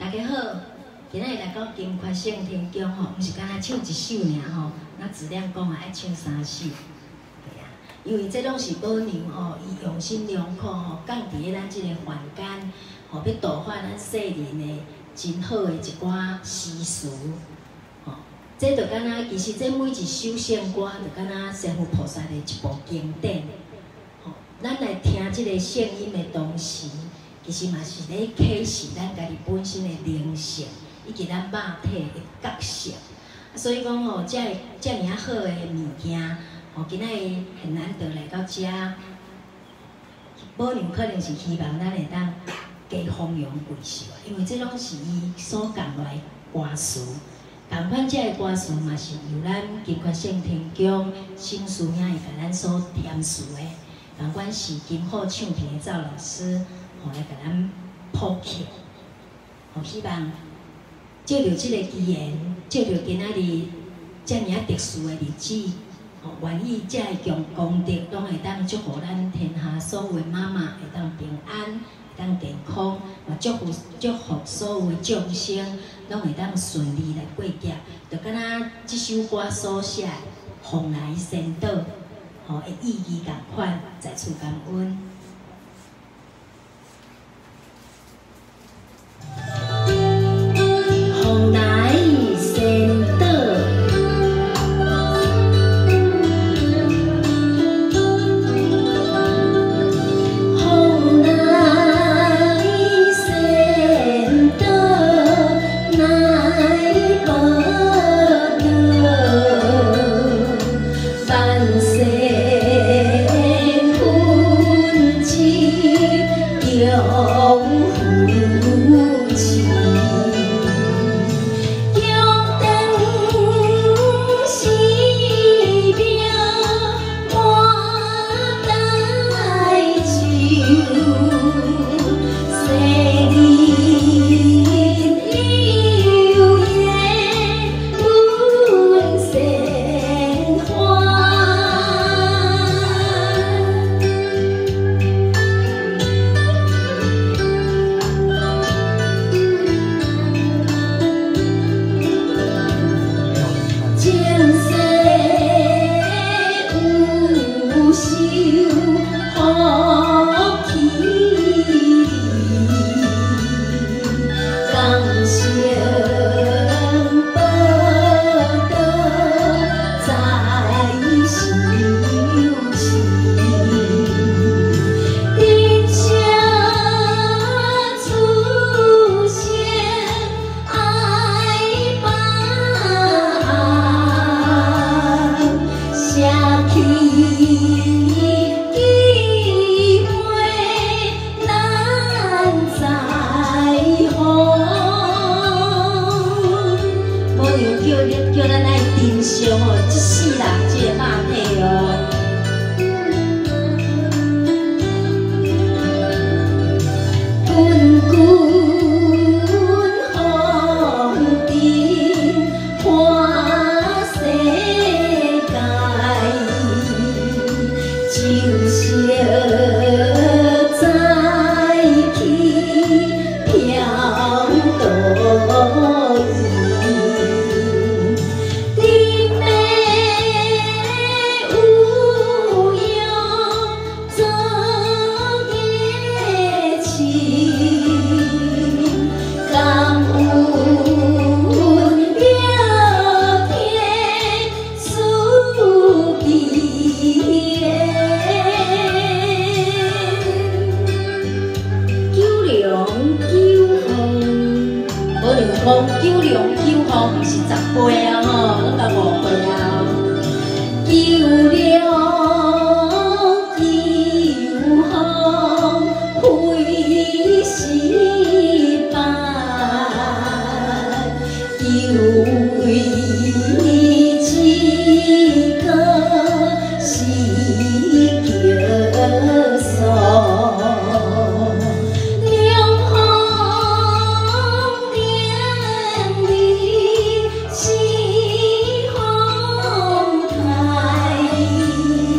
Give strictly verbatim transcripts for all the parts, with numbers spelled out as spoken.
大家好，今日来到金阙圣天宫吼，毋是干那唱一首尔吼，那质量讲啊爱唱三首，对啊，因为这拢是保娘吼，伊用心良苦吼，降伫咱即个凡间，吼要度化咱世人的真好的一寡诗词，吼，这就敢若其实这每一首圣歌，就敢若师父菩萨的一部经典，吼，咱来听即个圣音的同时。 其实嘛是咧启示咱家己本身的灵性，以及咱肉体的觉性。所以讲吼，遮遮尔啊好的物件，吼今仔日很难得来到遮，保娘可能是希望咱会当加弘扬贵寿，因为这拢是伊所讲来歌词。同款遮的歌词嘛是由咱金阙圣天宫新师兄会甲咱所填词的，同款是金好唱片的赵老师。 吼来甲咱谱曲，吼希望借着即个机缘，借着今仔日遮尔啊特殊的日子，吼愿意遮个功功德，拢会当祝福咱天下所有的妈妈会当平安，会当健康，嘛祝福祝福所有的众生，拢会当顺利来过劫。就敢若即首歌所写“蓬莱仙岛”，吼的意义共款，在此感恩。 蓬莱仙岛，蓬莱仙岛乃宝岛，万世风景永。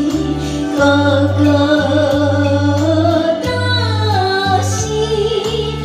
个个大喜。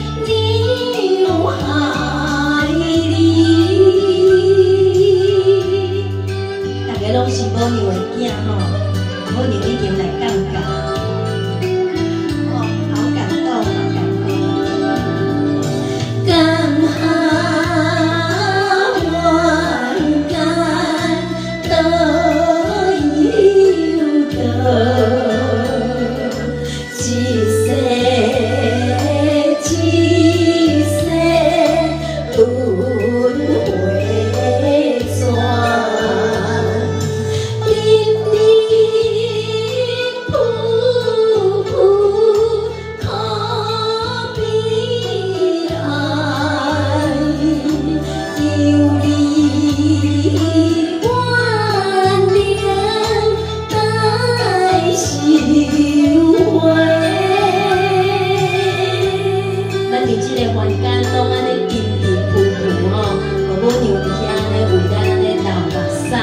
伫即个凡间拢安尼平平浮浮吼，互母娘伫遐安尼为咱安尼流目屎。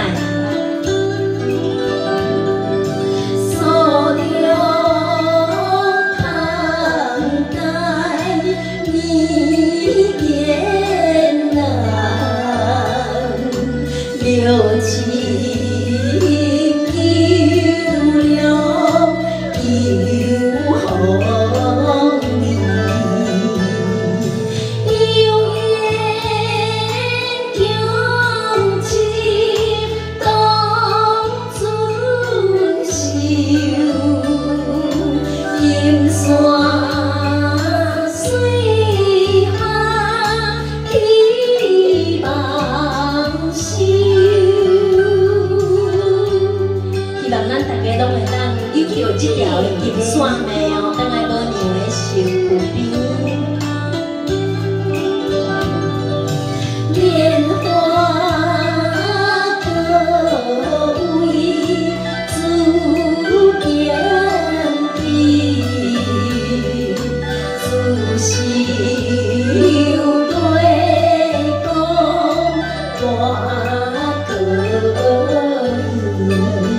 所有慷慨你也难，留情。 这条金线的哦，等来无娘的身躯边，莲花各为自见地，自心泪光我可以。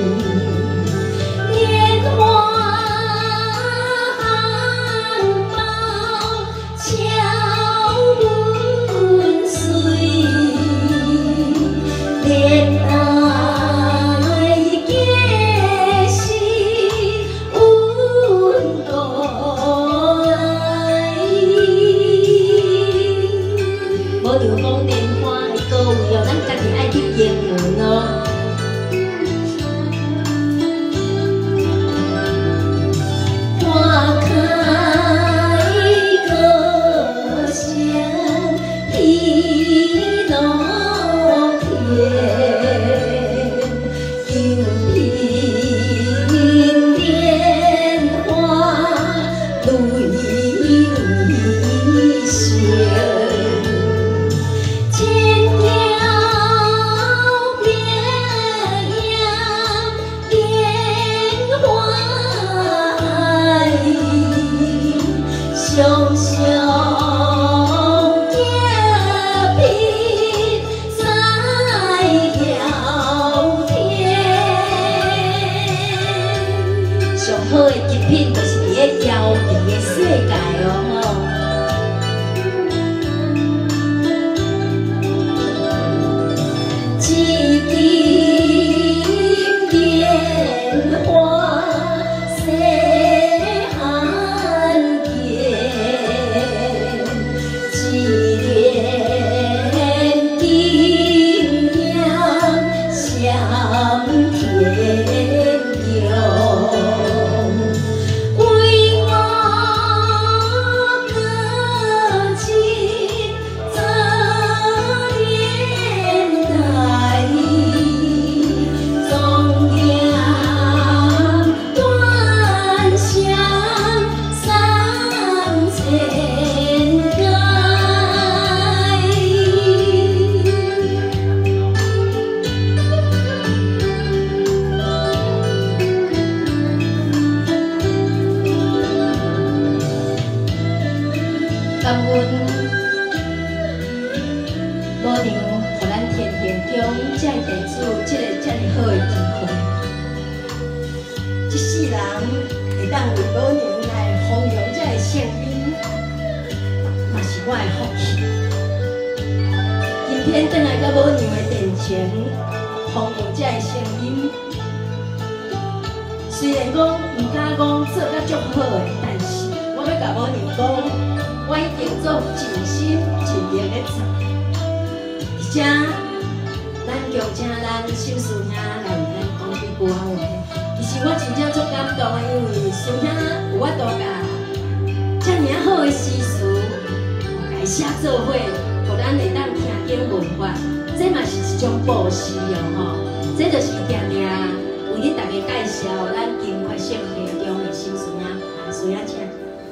熊熊一品赛遥天，上好的一品就是伫个遥远的世界哦。 感恩母娘，予咱天天中这地主这个这么好的机会，一世人会当为母娘来弘扬这个圣音，嘛是我的福气。今天转来到母娘的殿前，弘扬这个圣音，虽然讲唔敢讲做甲足好的，但是我要甲母娘讲。 我已经做尽心尽力的做，而且咱强请咱小师兄来为咱讲几句话。其实我真正足感动的，因为师兄有法度甲遮尔好的诗词，来写做伙，互咱会当听经闻法，这嘛是一种布施哦吼。这就是定定为恁大家介绍咱金发圣地中的小师兄，师兄请。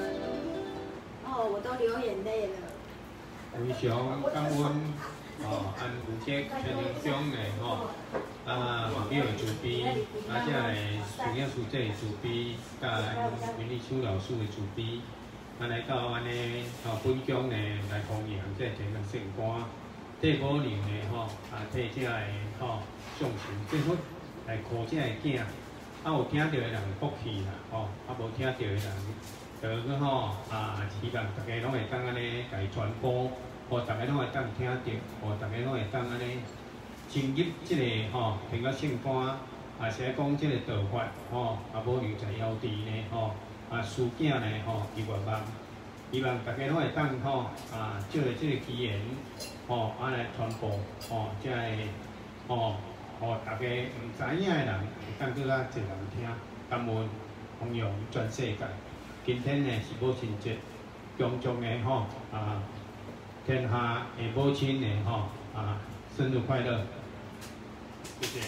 流眼泪了。 非常感恩哦，安有这天庭中的吼啊朋友的慈悲，啊，这个师兄师姐的慈悲，甲云丽秋老师的慈悲， 啊来到安尼吼本宫呢来弘扬这个天圣歌，替母娘呢吼啊替这个吼上神祝福来靠这个囝，啊有听到的人福气啦吼，啊无听到的人，就去吼啊希望大家拢会当安尼来传播，互大家拢会当听到，互大家拢会当安尼进入这个吼天国圣歌。 啊，是讲即个道法吼，啊，母娘在腰地呢吼，啊，事囝呢吼，伊愿望，希望大家拢会当吼，啊，借着即个机缘，吼，啊来传播，吼，即个吼，互大家唔知影的人，会当搁较侪人听，感恩弘扬全世界。今天呢是母亲节，恭祝的吼，啊，天下的母亲呢吼，啊，生日快乐，谢谢。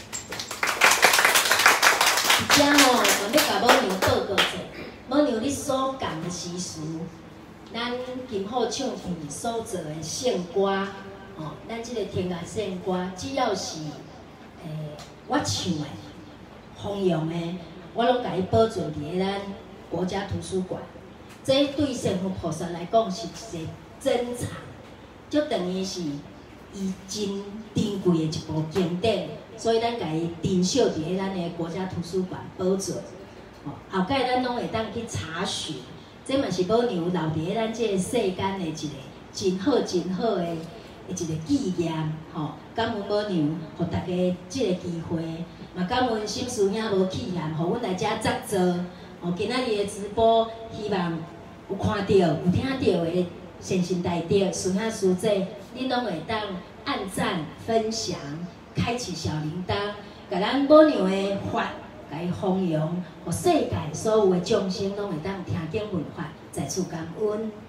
而且吼，我要甲母娘报告者，母娘你所讲的习俗，咱今后唱片所做的圣歌，吼，咱即个天涯圣歌，只要是诶我唱的、弘扬的，我拢甲伊保存伫咧咱国家图书馆。这对神佛菩萨来讲是一个珍藏，就等于是伊真珍贵的一部经典。 所以咱家己珍惜伫咧咱的国家图书馆保存，哦，后盖咱拢会当去查询，这嘛是母娘留伫咧咱这个世间的一个真好真好的一个纪念，吼！感恩母娘，互大家即个机会，嘛感恩心思影无弃嫌，互阮来遮作做，哦，今仔日的直播，希望有看到、有听到的善心大德、师兄师姐，恁拢会当按赞分享。 开启小铃铛，甲咱母娘的法，甲伊弘扬，互世界所有的众生拢会当听经闻法，再次感恩。